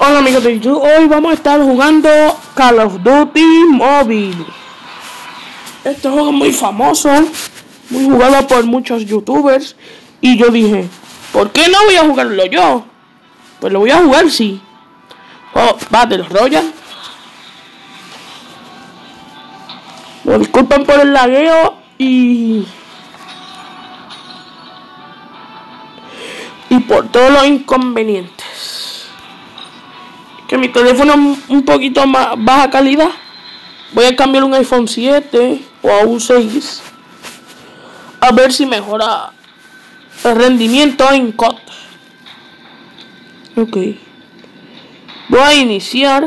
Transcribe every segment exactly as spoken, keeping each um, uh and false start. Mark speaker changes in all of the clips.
Speaker 1: Hola amigos de YouTube, hoy vamos a estar jugando Call of Duty Mobile. Este juego es muy famoso, muy jugado por muchos youtubers. Y yo dije, ¿por qué no voy a jugarlo yo? Pues lo voy a jugar, sí. Oh, Battle Royale. Me disculpan por el lagueo y... y por todos los inconvenientes. Que mi teléfono es un poquito más baja calidad. Voy a cambiar un iPhone siete o a un seis. A ver si mejora el rendimiento en C O D. Ok. Voy a iniciar.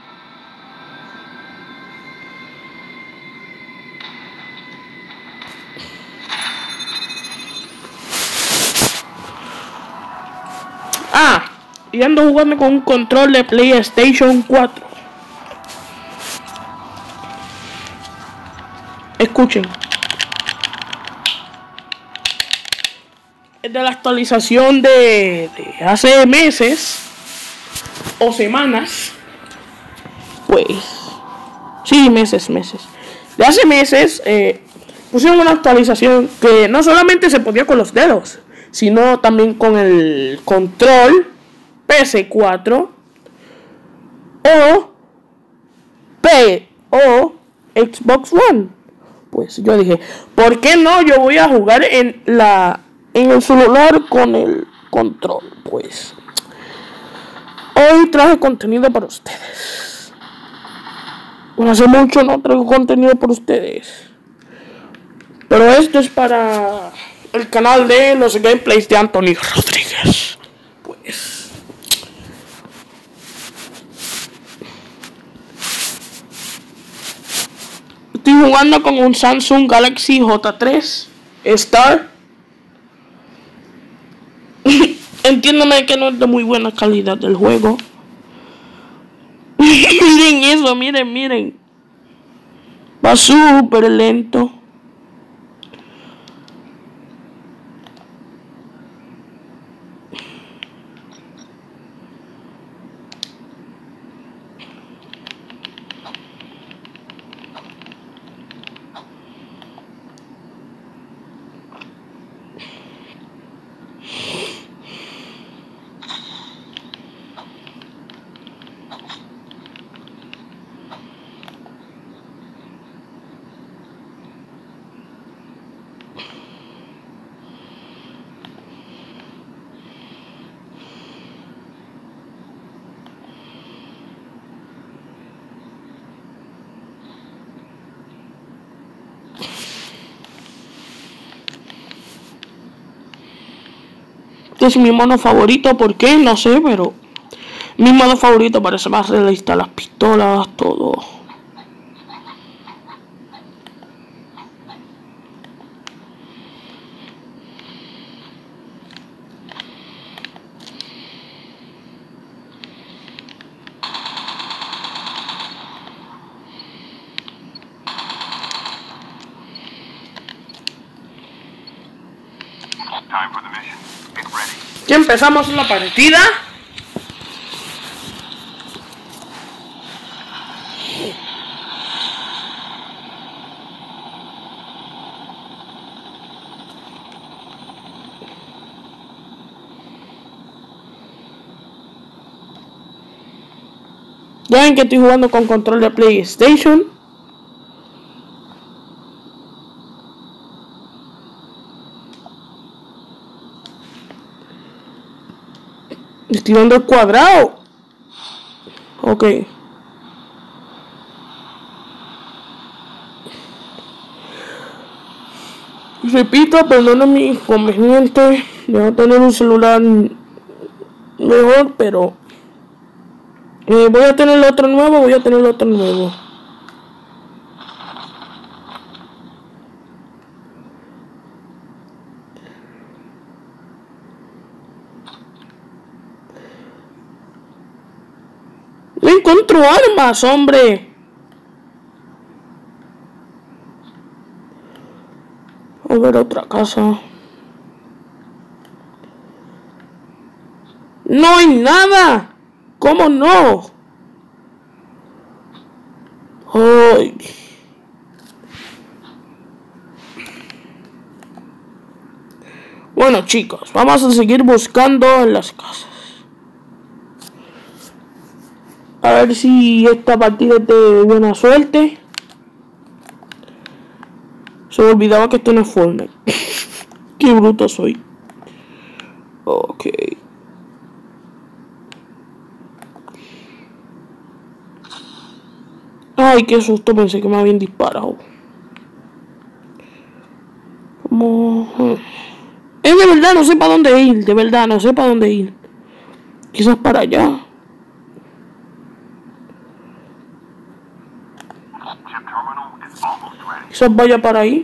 Speaker 1: Ah, y ando jugando con un control de PlayStation cuatro. Escuchen. Es de la actualización de, de hace meses o semanas. Pues, sí, meses, meses. De hace meses eh, pusieron una actualización que no solamente se podía con los dedos, sino también con el control P S cuatro o P o Xbox One. Pues yo dije, ¿por qué no? Yo voy a jugar en la en el celular con el control. Pues hoy traje contenido para ustedes. Bueno, hace mucho no traigo contenido para ustedes, pero esto es para el canal de los gameplays de Anthony Rodríguez. Pues estoy jugando con un Samsung Galaxy J tres Star. Entiéndame que no es de muy buena calidad del juego. Miren eso, miren, miren. Va súper lento. Este es mi modo favorito, ¿por qué? No sé, pero mi modo favorito parece más realista, las pistolas, todo. Ya empezamos la partida. Ya ven que estoy jugando con control de PlayStation. Estoy dando el cuadrado. Ok. Repito, perdona mi inconveniente de no tener un celular mejor, pero eh, voy a tener otro nuevo, voy a tener otro nuevo. No encuentro armas, hombre. A ver otra casa. No hay nada. ¿Cómo no? Ay. Bueno, chicos, vamos a seguir buscando en las casas. A ver si esta partida es de buena suerte. Se me olvidaba que esto no es Fortnite. Qué bruto soy. Ok. Ay, qué susto, pensé que me habían disparado. Como... Es de verdad, no sé para dónde ir. De verdad, no sé para dónde ir. Quizás para allá. Quizás vaya para ahí.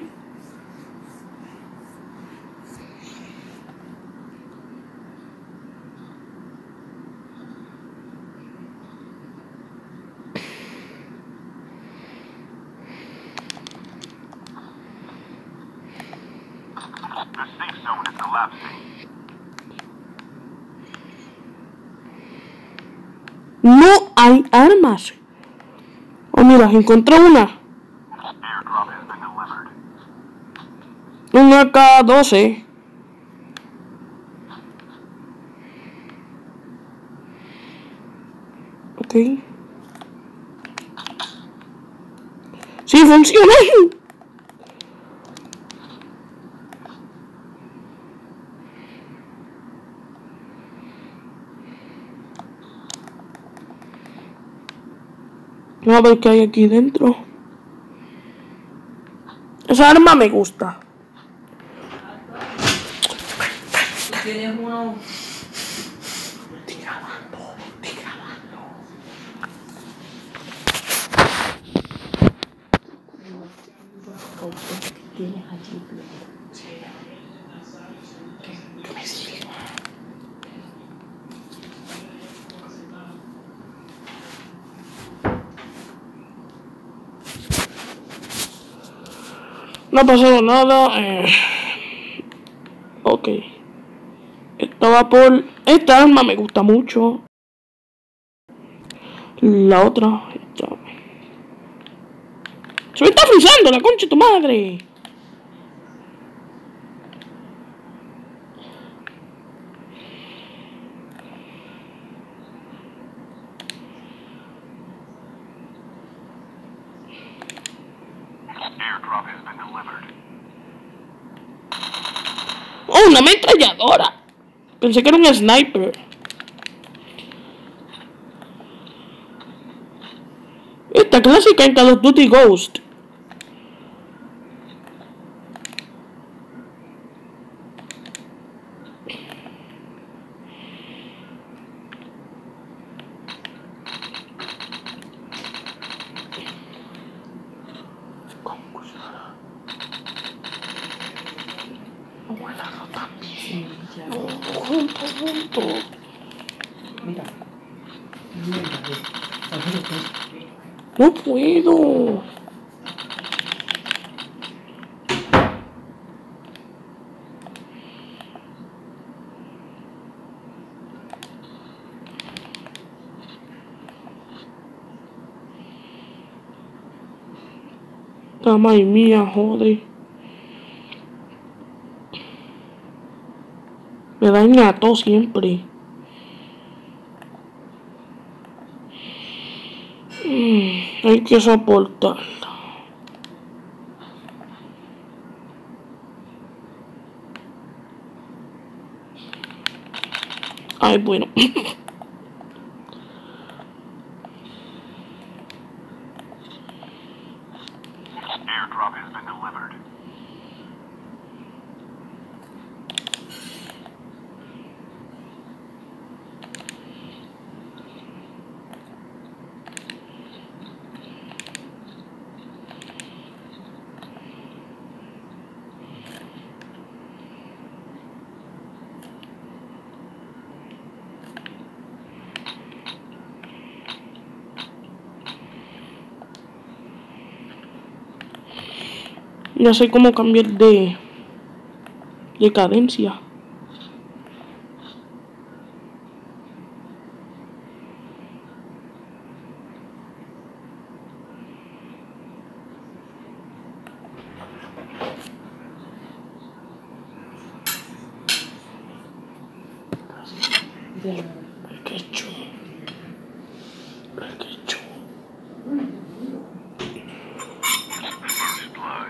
Speaker 1: No hay armas. Oh, mira, encontré una. Un A K doce. Ok. Sí, funciona. Vamos a ver qué hay aquí dentro. Esa arma me gusta.
Speaker 2: Tienes uno.
Speaker 1: Estoy grabando, estoy grabando.
Speaker 2: Tienes allí.
Speaker 1: Que me siga. No ha pasado nada. Eh... Ok. Estaba por... Esta arma me gusta mucho. La otra... Esta... ¡Se me está frizando la concha de tu madre! ¡Oh, una ametralladora! Pensé que era un sniper. Esta clásica en Call of Duty Ghost. Junto, junto.
Speaker 2: Mira.
Speaker 1: No puedo. La madre mía, joder. Me daña todo siempre. Mm, hay que soportarla. Ay, bueno.
Speaker 3: Airdrop has been delivered.
Speaker 1: No sé cómo cambiar de, de cadencia.
Speaker 2: Ya.
Speaker 1: Qué chulo. Qué chulo.
Speaker 3: First blood.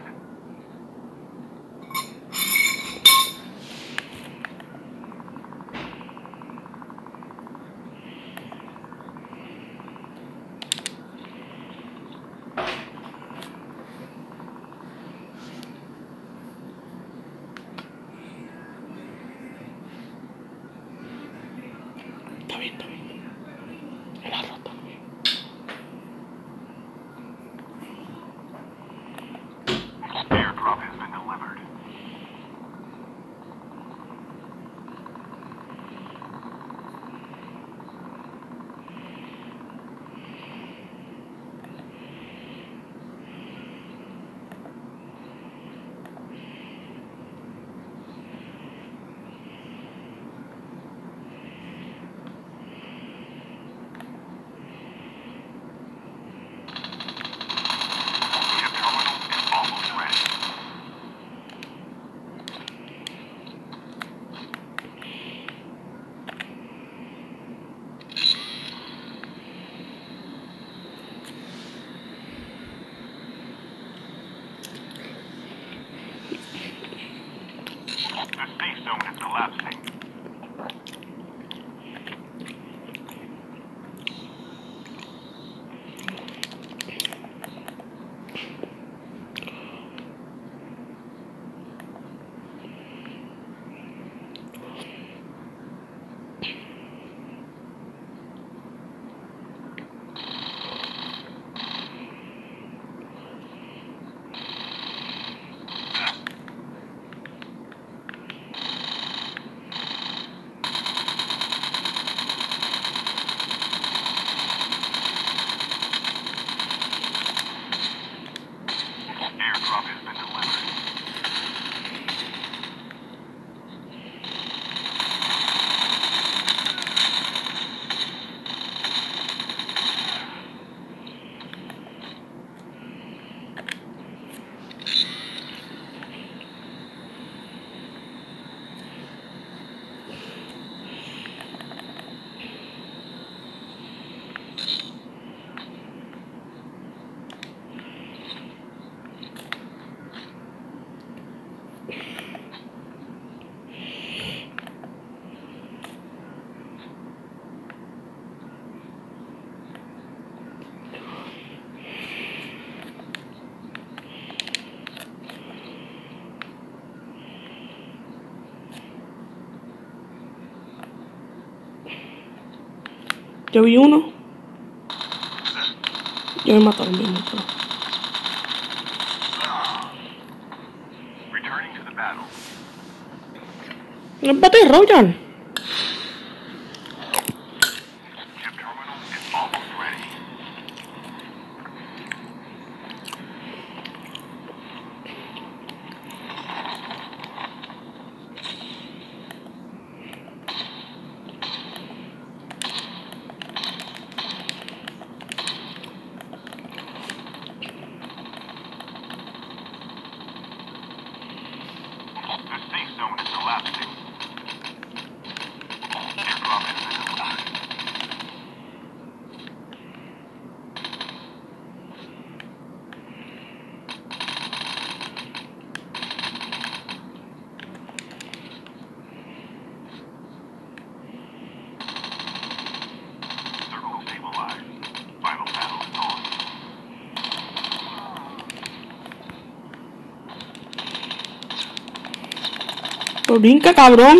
Speaker 1: Está bien, está bien. El arroz también.
Speaker 3: Airdrop has been delivered. Ship terminal is almost ready. The safe zone is collapsing. Airdrop has been delivered.
Speaker 1: Yo vi uno. Yo me mataron, me mataron.
Speaker 3: Returning to the battle.
Speaker 1: El Battle Royale.
Speaker 3: Ship terminal is almost ready. The safe zone is collapsing. Airdrop has been delivered. Circle stabilized. Final battle is on.
Speaker 1: Pero brinca, cabrón.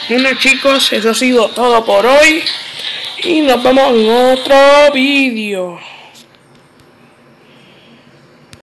Speaker 1: Bueno chicos, eso ha sido todo por hoy. Y nos vemos en otro vídeo.